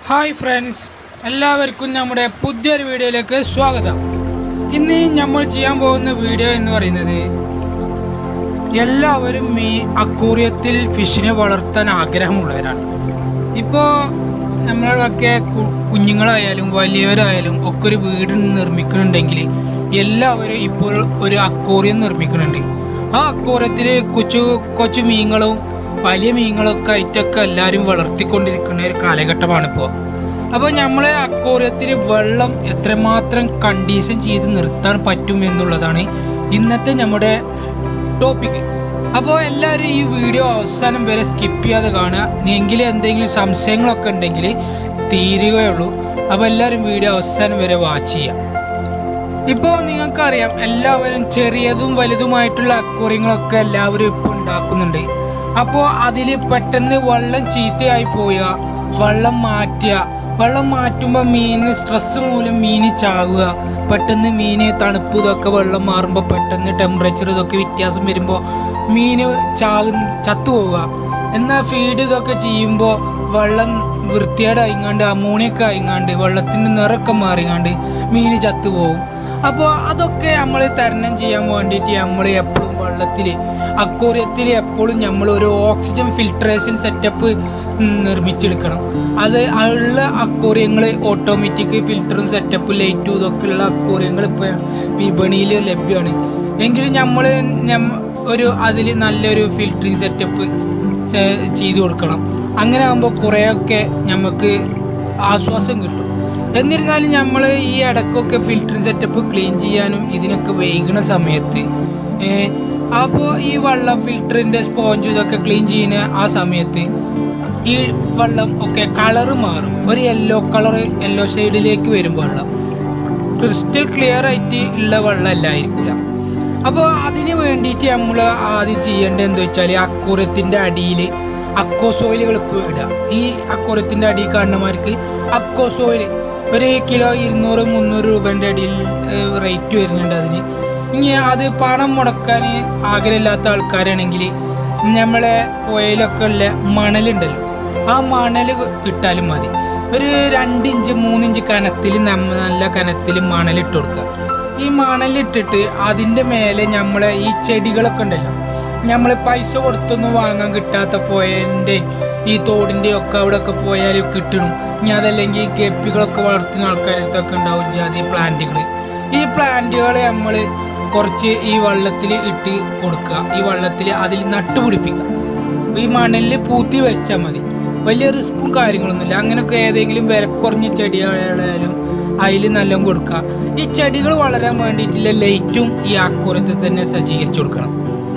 Hi friends, എല്ലാവർക്കും നമ്മുടെ പുതിയൊരു വീഡിയോയിലേക്ക് സ്വാഗതം. ഇന്ന് നമ്മൾ ചെയ്യാൻ പോകുന്ന വീഡിയോ എന്ന് പറയുന്നത് എല്ലാവരും ഈ അക്വേറിയത്തിൽ ഫിഷിനെ വളർത്താൻ ആഗ്രഹമുള്ളവരാണ്. ഇപ്പോൾ നമ്മളൊക്കെ കുഞ്ഞുങ്ങളായാലും വലിയവരായാലും ഒക്കെ ഒരു വീട് നിർമ്മിക്കുന്നുണ്ടെങ്കിൽ എല്ലാവരും ഇപ്പോൾ ഒരു അക്വേറിയം നിർമ്മിക്കുന്നുണ്ട്. ആ അക്വേറിയത്തിൽ കൊച്ചു മീനുകളും വലിയ മീനുകളൊക്കെ ആയിട്ടൊക്കെ എല്ലാവരും വളർത്തിക്കൊണ്ടിരിക്കുന്ന ഒരു കാലഘട്ടമാണിപ്പോൾ. അപ്പോൾ നമ്മളെ അക്വേറിയത്തിൽ വെള്ളം എത്രമാത്രം കണ്ടീഷൻ ചെയ്ത് നിർത്താൻ പറ്റും എന്നുള്ളതാണ് ഇന്നത്തെ നമ്മുടെ ടോപ്പിക്ക്. അപ്പോൾ എല്ലാവരും ഈ വീഡിയോ അവസാനം വരെ സ്കിപ്പ് ചെയ്യാതെ കാണുക. എങ്കിലും എന്തെങ്കിലും സംശയങ്ങളൊക്കെ ഉണ്ടെങ്കിൽ തീരുകയുള്ളൂ. അപ്പോൾ എല്ലാവരും വീഡിയോ അവസാനം വരെ വാച്ച് ചെയ്യുക. ഇപ്പോൾ നിങ്ങൾക്കറിയാം, എല്ലാവരും ചെറിയതും വലുതുമായിട്ടുള്ള അക്വേറിയങ്ങളൊക്കെ എല്ലാവരും ഇപ്പോൾ ഉണ്ടാക്കുന്നുണ്ട്. അപ്പോൾ അതിൽ പെട്ടെന്ന് വെള്ളം ചീത്തയായി പോവുക, വെള്ളം മാറ്റുമ്പോൾ മീനിന് സ്ട്രെസ് മൂലം മീന് ചാവുക, പെട്ടെന്ന് മീന് തണുപ്പ് ഇതൊക്കെ വെള്ളം മാറുമ്പോൾ പെട്ടെന്ന് ടെമ്പറേച്ചർ ഇതൊക്കെ വ്യത്യാസം വരുമ്പോൾ മീന് ചത്തുപോവുക. എന്നാൽ ഫീഡ് ഇതൊക്കെ ചെയ്യുമ്പോൾ വെള്ളം വൃത്തികേടായിങ്ങാണ്ട് അമോണിയൊക്കെ ആയിങ്ങാണ്ട് വെള്ളത്തിൻ്റെ നിറമൊക്കെ മാറിങ്ങാണ്ട് മീന് ചത്തുപോകും. അപ്പോൾ അതൊക്കെ നമ്മൾ തരണം ചെയ്യാൻ വേണ്ടിയിട്ട് നമ്മൾ എപ്പോഴും വെള്ളത്തിൽ അക്വേറിയത്തിൽ എപ്പോഴും നമ്മൾ ഒരു ഓക്സിജൻ ഫിൽട്രേഷൻ സെറ്റപ്പ് നിർമ്മിച്ചെടുക്കണം. അത് ഉള്ള അക്വേറിയങ്ങൾ ഓട്ടോമാറ്റിക് ഫിൽറ്ററും സെറ്റപ്പും ലൈറ്റും ഇതൊക്കെ ഉള്ള അക്വേറിയങ്ങൾ ഇപ്പോൾ വിപണിയിൽ ലഭ്യമാണ്. എങ്കിലും നമ്മൾ അതിൽ നല്ലൊരു ഫിൽറ്ററിങ് സെറ്റപ്പ് ചെയ്തു കൊടുക്കണം. അങ്ങനെ ആകുമ്പോൾ കുറേയൊക്കെ നമുക്ക് ആശ്വാസം കിട്ടും. എന്നിരുന്നാലും നമ്മൾ ഈ ഇടയ്ക്കൊക്കെ ഫിൽറ്ററിങ് സെറ്റപ്പ് ക്ലീൻ ചെയ്യാനും ഇതിനൊക്കെ വൈകുന്ന സമയത്ത് അപ്പോൾ ഈ വെള്ളം ഫിൽറ്ററിൻ്റെ സ്പോഞ്ച് ഇതൊക്കെ ക്ലീൻ ചെയ്യുന്ന ആ സമയത്ത് ഈ വെള്ളം ഒക്കെ കളറ് മാറും. ഒരു യെല്ലോ ഷെയ്ഡിലേക്ക് വരും വെള്ളം. ക്രിസ്റ്റൽ ക്ലിയർ ആയിട്ട് ഉള്ള വെള്ളം അല്ലായിരിക്കില്ല. അപ്പോൾ അതിന് വേണ്ടിയിട്ട് നമ്മൾ ആദ്യം ചെയ്യേണ്ടത് എന്താ വെച്ചാൽ അക്വേറിയത്തിൻ്റെ അടിയിൽ അക്വസോയിലുകൾ ഇപ്പോൾ ഇടുക. ഈ അക്വേറിയത്തിൻ്റെ അടിയിൽ കാണുന്നമാർക്ക് അക്വസോയിൽ ഒരു കിലോ 200-300 രൂപേൻ്റെ അടിയിൽ റേറ്റ് വരുന്നുണ്ട് അതിന്. ഇനി അത് പണം മുടക്കാൻ ആഗ്രഹമില്ലാത്ത ആൾക്കാരാണെങ്കിൽ നമ്മളെ പുഴയിലൊക്കെ ഉള്ള മണലുണ്ടല്ലോ, ആ മണൽ ഇട്ടാലും മതി. ഒരു 2 ഇഞ്ച് 3 ഇഞ്ച് കനത്തിൽ നല്ല കനത്തിൽ മണലിട്ട് കൊടുക്കുക. ഈ മണലിട്ടിട്ട് അതിൻ്റെ മേലെ നമ്മളെ ഈ ചെടികളൊക്കെ ഉണ്ടല്ലോ, നമ്മൾ പൈസ കൊടുത്തൊന്നും വാങ്ങാൻ കിട്ടാത്ത പുഴൻ്റെ ഈ തോടിൻ്റെ ഒക്കെ അവിടെയൊക്കെ പോയാൽ കിട്ടണം. ഇനി അതല്ലെങ്കിൽ ഗപ്പികളൊക്കെ വളർത്തുന്ന ആൾക്കാരടുത്തൊക്കെ ഉണ്ടാവും ജാതി പ്ലാന്റുകൾ. ഈ പ്ലാന്റുകളെ നമ്മൾ കുറച്ച് ഈ വെള്ളത്തിൽ ഇട്ട് കൊടുക്കുക. ഈ വെള്ളത്തിൽ അതിൽ നട്ടുപിടിപ്പിക്കുക. ഈ മണലിൽ പൂത്തി വെച്ചാൽ മതി. വലിയ റിസ്ക്കും കാര്യങ്ങളൊന്നുമില്ല. അങ്ങനെയൊക്കെ ഏതെങ്കിലും വില കുറഞ്ഞ ചെടികളായാലും അതിൽ നല്ലോണം കൊടുക്കുക. ഈ ചെടികൾ വളരാൻ വേണ്ടിയിട്ടുള്ള ലൈറ്റും ഈ അക്വേറിയത്തിൽ തന്നെ സജ്ജീകരിച്ചു കൊടുക്കണം.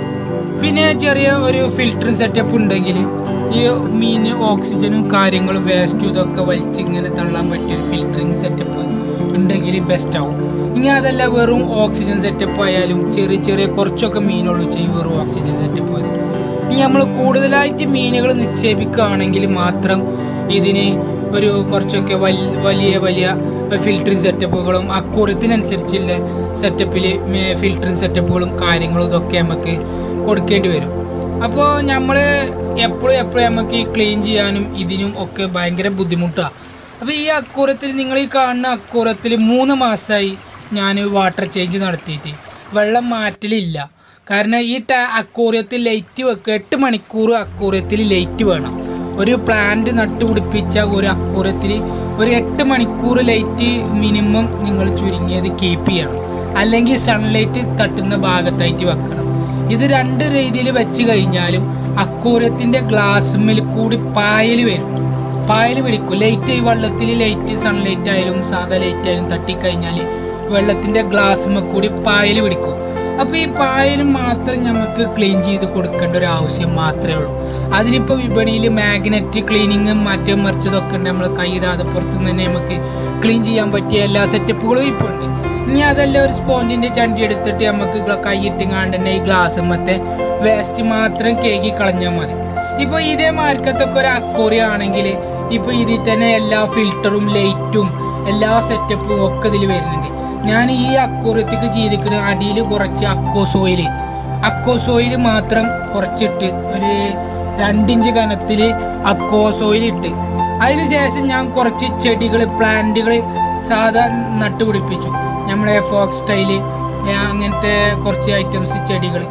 പിന്നെ ചെറിയ ഒരു ഫിൽറ്ററിങ് സെറ്റപ്പ് ഉണ്ടെങ്കിൽ ഈ മീന് ഓക്സിജനും കാര്യങ്ങളും വേസ്റ്റും ഇതൊക്കെ വലിച്ച് ഇങ്ങനെ തള്ളാൻ പറ്റിയൊരു ഫിൽറ്ററിങ് സെറ്റപ്പ് ഉണ്ടെങ്കിൽ ബെസ്റ്റാവും. ഇനി അതല്ല വെറും ഓക്സിജൻ സെറ്റപ്പ് ആയാലും ചെറിയ കുറച്ചൊക്കെ മീനുള്ളൂ ചെയ്യും വെറും ഓക്സിജൻ സെറ്റപ്പ് ആയാലും. ഇനി നമ്മൾ കൂടുതലായിട്ട് മീനുകൾ നിക്ഷേപിക്കുകയാണെങ്കിൽ മാത്രം ഇതിന് ഒരു കുറച്ചൊക്കെ വലിയ ഫിൽറ്ററിങ് സെറ്റപ്പുകളും അക്വേറിയത്തിനനുസരിച്ചുള്ള സെറ്റപ്പിൽ ഫിൽറ്ററിങ് സെറ്റപ്പുകളും കാര്യങ്ങളും ഇതൊക്കെ നമുക്ക് കൊടുക്കേണ്ടി വരും. അപ്പോൾ നമ്മൾ എപ്പോഴും നമുക്ക് ഈ ക്ലീൻ ചെയ്യാനും ഇതിനും ഒക്കെ ഭയങ്കര ബുദ്ധിമുട്ടാണ്. അപ്പോൾ ഈ അക്വേറിയത്തിൽ നിങ്ങൾ ഈ കാണുന്ന അക്വേറിയത്തിൽ 3 മാസമായി ഞാൻ വാട്ടർ ചേഞ്ച് നടത്തിയിട്ട് വെള്ളം മാറ്റലില്ല. കാരണം ഈ അക്വേറിയത്തിൽ ലൈറ്റ് വെക്കുക 8 മണിക്കൂർ അക്വേറിയത്തിൽ ലൈറ്റ് വേണം. ഒരു പ്ലാന്റ് നട്ടുപിടിപ്പിച്ച ഒരു അക്വേറിയത്തിൽ ഒരു 8 മണിക്കൂർ ലൈറ്റ് മിനിമം നിങ്ങൾ ചുരുങ്ങിയത് കീപ്പ് ചെയ്യണം. അല്ലെങ്കിൽ സൺലൈറ്റ് തട്ടുന്ന ഭാഗത്തായിട്ട് വെക്കണം. ഇത് 2 രീതിയിൽ വെച്ച് കഴിഞ്ഞാലും അക്വേറിയത്തിൻ്റെ ഗ്ലാസ്മിൽ കൂടി പായൽ പിടിക്കും. ലൈറ്റ് ഈ വെള്ളത്തിൽ ലൈറ്റ് സൺലൈറ്റ് ആയാലും സാധാ ലൈറ്റ് ആയാലും തട്ടിക്കഴിഞ്ഞാൽ വെള്ളത്തിൻ്റെ ഗ്ലാസ്മ കൂടി പായൽ പിടിക്കും. അപ്പോൾ ഈ പായൽ മാത്രം നമുക്ക് ക്ലീൻ ചെയ്ത് കൊടുക്കേണ്ട ഒരു ആവശ്യം മാത്രമേ ഉള്ളൂ. അതിനിപ്പോൾ വിപണിയിൽ മാഗ്നറ്റ് ക്ലീനിങ്ങും മറ്റും മറിച്ചതൊക്കെ ഉണ്ട്. നമ്മൾ കൈയിടാതെ പുറത്തുനിന്ന് തന്നെ നമുക്ക് ക്ലീൻ ചെയ്യാൻ പറ്റിയ എല്ലാ സെറ്റപ്പുകളും ഇപ്പോൾ ഉണ്ട്. ഇനി അതെല്ലാം ഒരു സ്പോഞ്ചിൻ്റെ ചണ്ടി എടുത്തിട്ട് നമുക്ക് കൈയിട്ടിങ്ങാണ്ട് തന്നെ ഈ ഗ്ലാസ് മറ്റേ വേസ്റ്റ് മാത്രം കേകി കളഞ്ഞാൽ മതി. ഇപ്പോൾ ഇതേ മാർക്കത്തൊക്കെ ഒരു അക്വേറിയം ആണെങ്കിൽ ഇപ്പോൾ ഇതിൽ തന്നെ എല്ലാ ഫിൽറ്ററും ലൈറ്റും എല്ലാ സെറ്റപ്പും ഒക്കെ ഇതിൽ വരുന്നുണ്ട്. ഞാൻ ഈ അക്വേറിയത്തേക്ക് ചെയ്തിരിക്കുന്ന അടിയിൽ കുറച്ച് അക്വസോയിൽ മാത്രം കുറച്ചിട്ട് ഒരു 2 ഇഞ്ച് കനത്തിൽ അക്കോസോയിൽ ഇട്ട് അതിനുശേഷം ഞാൻ കുറച്ച് ചെടികൾ പ്ലാന്റുകൾ സാധാ നട്ടുപിടിപ്പിച്ചു. നമ്മളെ ഫോക്സ് സ്റ്റൈല് അങ്ങനത്തെ കുറച്ച് ഐറ്റംസ് ചെടികൾ,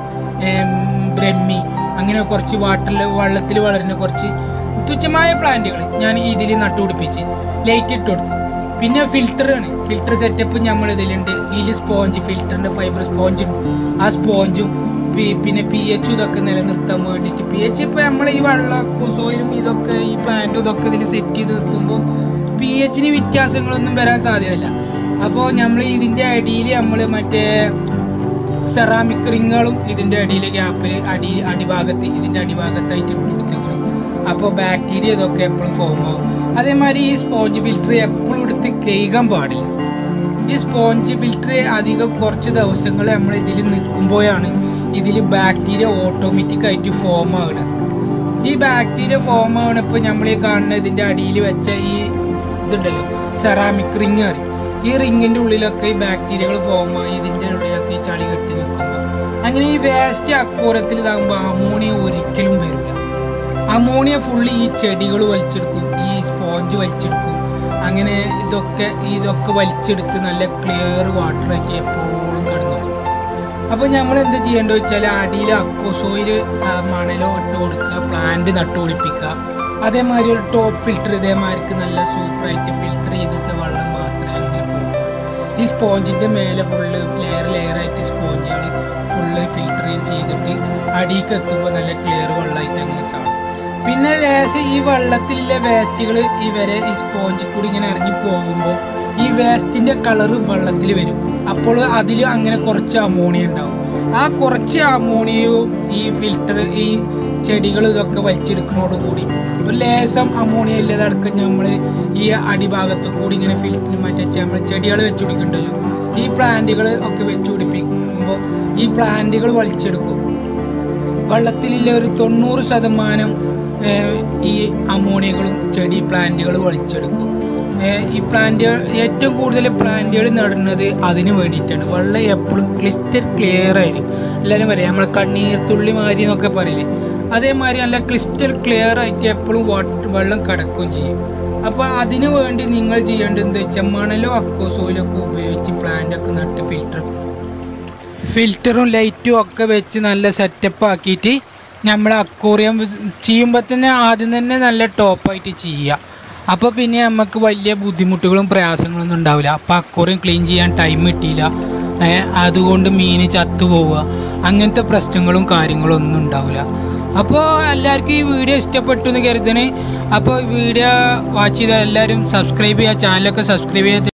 ബ്രഹ്മി, അങ്ങനെ കുറച്ച് വെള്ളത്തിൽ വളരുന്ന കുറച്ച് തുച്ഛമായ പ്ലാന്റുകൾ ഞാൻ ഇതിൽ നട്ടുപിടിപ്പിച്ച് ലൈറ്റ് ഇട്ട് കൊടുത്തു. പിന്നെ ഫിൽറ്റർ സെറ്റപ്പ് നമ്മൾ ഇതിലുണ്ട്. ഇതിൽ സ്പോഞ്ച്, ഫിൽറ്ററിൻ്റെ ഫൈബർ സ്പോഞ്ച് ഉണ്ട്. ആ സ്പോഞ്ചും പിന്നെ pH ഇതൊക്കെ നിലനിർത്താൻ വേണ്ടിയിട്ട് pH ഇപ്പോൾ നമ്മൾ ഈ വെള്ളസോയിലും ഇതൊക്കെ ഈ പ്ലാന്റും ഇതൊക്കെ ഇതിൽ സെറ്റ് ചെയ്ത് നിർത്തുമ്പോൾ pH-ന് വ്യത്യാസങ്ങളൊന്നും വരാൻ സാധ്യതയില്ല. അപ്പോൾ നമ്മൾ ഇതിൻ്റെ അടിയിൽ നമ്മൾ മറ്റേ സെറാമിക് റിങ്ങുകളും ഇതിൻ്റെ അടിയിൽ ഗ്യാപ്പിൽ അടിഭാഗത്ത് ഇതിൻ്റെ അടിഭാഗത്തായിട്ട് കൊടുത്തിരിക്കണം. അപ്പോൾ ബാക്ടീരിയ ഇതൊക്കെ എപ്പോഴും ഫോം ആകും. അതേമാതിരി ഈ സ്പോഞ്ച് ഫിൽറ്റർ എപ്പോഴും എടുത്ത് കഴുകാൻ പാടില്ല. ഈ സ്പോഞ്ച് ഫിൽറ്റർ അധികം കുറച്ച് ദിവസങ്ങൾ നമ്മൾ ഇതിൽ നിൽക്കുമ്പോഴാണ് ഇതിൽ ബാക്ടീരിയ ഓട്ടോമാറ്റിക്കായിട്ട് ഫോം ആവുന്നത്. ഈ ബാക്ടീരിയ ഫോം ആവണപ്പോൾ നമ്മൾ ഈ കാണുന്ന ഇതിൻ്റെ അടിയിൽ വെച്ച ഈ ഇതുണ്ടല്ലോ സെറാമിക് റിങ് അറിയും. ഈ റിങ്ങിൻ്റെ ഉള്ളിലൊക്കെ ഈ ബാക്ടീരിയകൾ ഫോം ആയി ഇതിൻ്റെ ഉള്ളിലൊക്കെ ഈ ചളി കെട്ടി നിൽക്കുമ്പോൾ അങ്ങനെ ഈ വേസ്റ്റ് അക്കൂരത്തിൽ ഇതാകുമ്പോൾ അമോണിയ ഒരിക്കലും വരില്ല. അമോണിയ ഫുള്ളി ഈ ചെടികൾ വലിച്ചെടുക്കും, ഈ സ്പോഞ്ച് വലിച്ചെടുക്കും. അങ്ങനെ ഇതൊക്കെ വലിച്ചെടുത്ത് നല്ല ക്ലിയർ വാട്ടറായിട്ട് എപ്പോഴും കിടന്നു. അപ്പോൾ നമ്മൾ എന്താ ചെയ്യേണ്ടത് വെച്ചാൽ അടിയിൽ അക്കോസോയിൽ മണലോ ഇട്ട് കൊടുക്കുക, പ്ലാന്റ് നട്ടുപിടിപ്പിക്കുക. അതേമാതിരി ഒരു ടോപ്പ് ഫിൽറ്റർ ഇതേമാതിരിക്ക് നല്ല സൂപ്പറായിട്ട് ഫിൽറ്റർ ചെയ്തിട്ട് വെള്ളം മാത്രമേ അങ്ങനെ പോകും. ഈ സ്പോഞ്ചിൻ്റെ മേലെ ഫുള്ള് ലെയറായിട്ട് സ്പോഞ്ചുകൾ ഫുള്ള് ഫിൽറ്റർ ചെയ്തിട്ട് അടിയിലേക്ക് എത്തുമ്പോൾ നല്ല ക്ലിയർ വെള്ളമായിട്ട് അങ്ങനെ ചാടും. പിന്നെ ലേശം ഈ വെള്ളത്തിലുള്ള വേസ്റ്റുകൾ ഈ സ്പോഞ്ചിൽ കൂടി ഇങ്ങനെ ഇറങ്ങി പോകുമ്പോൾ ഈ വേസ്റ്റിൻ്റെ കളറ് വെള്ളത്തിൽ വരും. അപ്പോൾ അതിൽ അങ്ങനെ കുറച്ച് അമോണിയ ഉണ്ടാവും. ആ കുറച്ച് അമോണിയയും ഈ ഫിൽറ്റർ ഈ ചെടികൾ ഇതൊക്കെ വലിച്ചെടുക്കുന്നതോടുകൂടി ഒരു ലേശം അമോണിയ ഇല്ലാതടക്കം നമ്മൾ ഈ അടിഭാഗത്ത് കൂടി ഇങ്ങനെ ഫിൽറ്റർ മറ്റേ നമ്മൾ ചെടികൾ വെച്ച് പിടിക്കുന്നുണ്ടല്ലോ, ഈ പ്ലാന്റുകൾ ഒക്കെ വെച്ച് പിടിപ്പിക്കുമ്പോൾ ഈ പ്ലാന്റുകൾ വലിച്ചെടുക്കും. വെള്ളത്തിലുള്ള ഒരു 90% ഈ അമോണിയകളും ചെടി പ്ലാന്റുകൾ വലിച്ചെടുക്കും. ഈ പ്ലാന്റുകൾ ഏറ്റവും കൂടുതൽ പ്ലാന്റുകൾ നടുന്നത് അതിന് വേണ്ടിയിട്ടാണ്. വെള്ളം എപ്പോഴും ക്ലിയർ ആയിരിക്കും. എല്ലാവരും പറയാം നമ്മൾ കണ്ണീർ തുള്ളി മാതിരി എന്നൊക്കെ പറയില്ലേ, അതേമാതിരി നല്ല ക്ലിയർ ആയിട്ട് എപ്പോഴും വെള്ളം കിടക്കുകയും ചെയ്യും. അപ്പോൾ അതിനു വേണ്ടി നിങ്ങൾ ചെയ്യേണ്ടത് എന്താ വെച്ചാൽ മണലോ അക്കോസോയിലോ ഒക്കെ ഉപയോഗിച്ച് പ്ലാന്റൊക്കെ നട്ട് ഫിൽറ്ററും ലൈറ്റും ഒക്കെ വെച്ച് നല്ല സെറ്റപ്പ് ആക്കിയിട്ട് നമ്മൾ അക്വേറിയം ചെയ്യുമ്പോൾ തന്നെ ആദ്യം തന്നെ നല്ല ടോപ്പായിട്ട് ചെയ്യുക. അപ്പോൾ പിന്നെ നമുക്ക് വലിയ ബുദ്ധിമുട്ടുകളും പ്രയാസങ്ങളൊന്നും ഉണ്ടാവില്ല. അപ്പോൾ അക്വേറിയം ക്ലീൻ ചെയ്യാൻ ടൈം കിട്ടിയില്ല, അതുകൊണ്ട് മീൻ ചത്തുപോവുക, അങ്ങനത്തെ പ്രശ്നങ്ങളും കാര്യങ്ങളും ഒന്നും ഉണ്ടാവില്ല. അപ്പോൾ എല്ലാവർക്കും ഈ വീഡിയോ ഇഷ്ടപ്പെട്ടു എന്ന് കരുതണേ. അപ്പോൾ വീഡിയോ വാച്ച് ചെയ്താൽ എല്ലാവരും സബ്സ്ക്രൈബ് ചെയ്യുക, ചാനലൊക്കെ സബ്സ്ക്രൈബ് ചെയ്യുക.